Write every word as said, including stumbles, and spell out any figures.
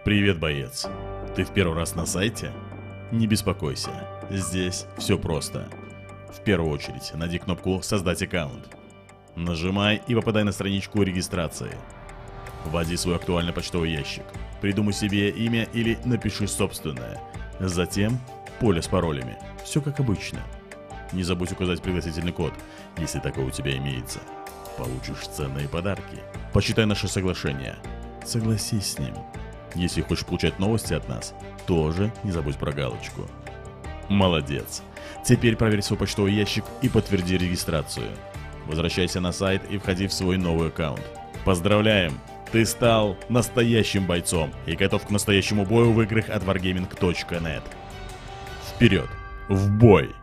Привет, боец. Ты в первый раз на сайте? Не беспокойся, здесь все просто. В первую очередь, найди кнопку «Создать аккаунт». Нажимай и попадай на страничку регистрации. Вводи свой актуальный почтовый ящик. Придумай себе имя или напиши собственное. Затем поле с паролями. Все как обычно. Не забудь указать пригласительный код, если такой у тебя имеется. Получишь ценные подарки. Почитай наше соглашение. Согласись с ним. Если хочешь получать новости от нас, тоже не забудь про галочку. Молодец. Теперь проверь свой почтовый ящик и подтверди регистрацию. Возвращайся на сайт и входи в свой новый аккаунт. Поздравляем! Ты стал настоящим бойцом и готов к настоящему бою в играх от варгейминг точка нет. Вперед! В бой!